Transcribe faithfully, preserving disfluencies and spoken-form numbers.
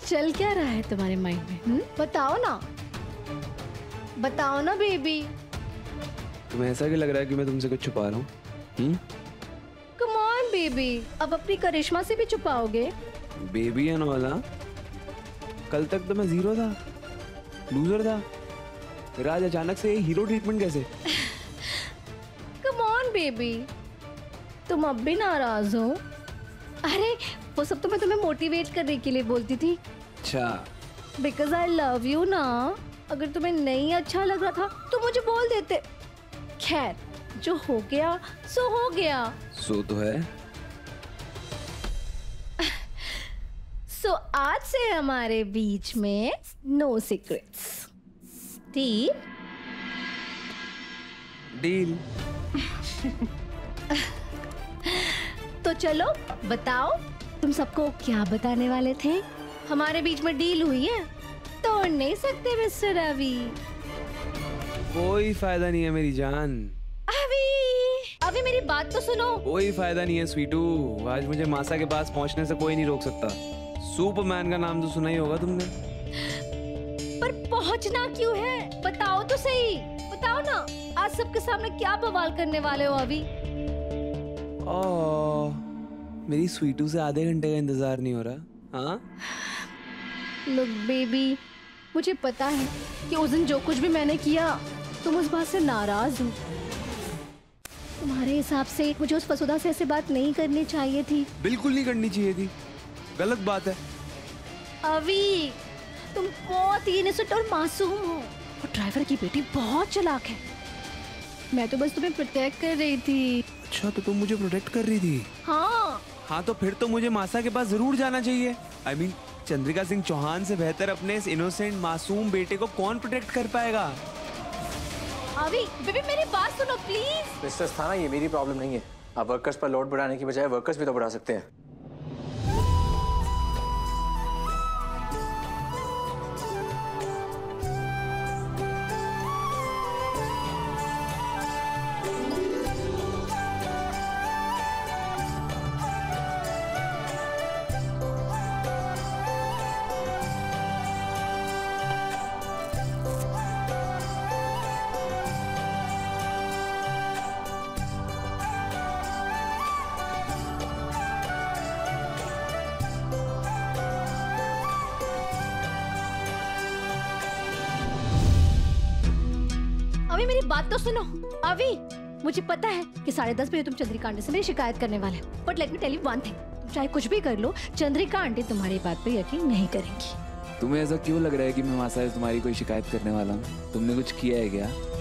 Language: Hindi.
चल क्या रहा है तुम्हारे माइंड में? हुँ? बताओ ना, बताओ ना बेबी। तुम्हें ऐसा क्यों लग रहा है कि मैं तुमसे कुछ छुपा रहा हूँ? कम ऑन बेबी, अब अपनी करिश्मा से भी छुपाओगे? बेबी एंड ऑल, हाँ? कल तक तो मैं जीरो था, लूजर था, फिर आज अचानक से हीरो ट्रीटमेंट कैसे? कम ऑन बेबी, तुम अब भी नाराज हो? अरे वो सब तो मैं तुम्हें मोटिवेट करने के लिए बोलती थी। अच्छा, बिकॉज आई लव यू ना। अगर तुम्हें नहीं अच्छा लग रहा था तो मुझे बोल देते। खैर, जो हो गया सो हो गया। सो तो है। सो so, आज से हमारे बीच में नो सीक्रेट्स। डील? डील। तो चलो बताओ, तुम सबको क्या बताने वाले थे? हमारे बीच में डील हुई है, तोड़ नहीं सकते मिस्टर रवि। कोई फायदा नहीं है मेरी जान। अभी अभी मेरी बात तो सुनो। कोई फायदा नहीं है स्वीटू, आज मुझे मासा के पास पहुंचने से कोई नहीं रोक सकता। सुपरमैन का नाम तो सुना ही होगा तुमने। पर पहुंचना क्यों है? बताओ तो सही, बताओ ना। आज सबके सामने क्या बवाल करने वाले हो अभी? ओह, मेरी स्वीटू से आधे घंटे का इंतजार नहीं हो रहा? हाँ? लुक बेबी, मुझे पता है कि उस दिन जो कुछ भी मैंने किया तुम उस बात से नाराज हो। तुम्हारे हिसाब से मुझे उस फसुदा से ऐसे बात नहीं करनी चाहिए थी। बिल्कुल नहीं करनी चाहिए थी, गलत बात है। अभी तुम बहुत ही इनोसेंट और मासूम हो, और ड्राइवर की बेटी बहुत चालाक है। मैं तो बस तुम्हें प्रोटेक्ट कर रही थी। अच्छा, तो तुम मुझे प्रोटेक्ट कर रही थी? हाँ हाँ, तो फिर तो मुझे मासा के पास जरूर जाना चाहिए। I I mean mean, Chandrika Singh Chauhan से बेहतर अपने इस इनोसेंट मासूम बेटे को कौन प्रोटेक्ट कर पाएगा? अभी बेबी मेरी बात सुनो प्लीज। मिस्टर स्थाना, ये मेरी प्रॉब्लम नहीं है। आप वर्कर्स पर लोड बढ़ाने की बजाय वर्कर्स भी तो बढ़ा सकते हैं। अभी मेरी बात तो सुनो। अभी मुझे पता है कि साढ़े दस बजे तुम चंद्रिका आंटी से मेरी शिकायत करने वाले हो, but let me tell you one thing, तुम चाहे कुछ भी कर लो, चंद्रिका आंटी तुम्हारी बात पे यकीन नहीं करेंगी। तुम्हें ऐसा क्यों लग रहा है कि मैं मासा से तुम्हारी कोई शिकायत करने वाला हूँ? तुमने कुछ किया है क्या?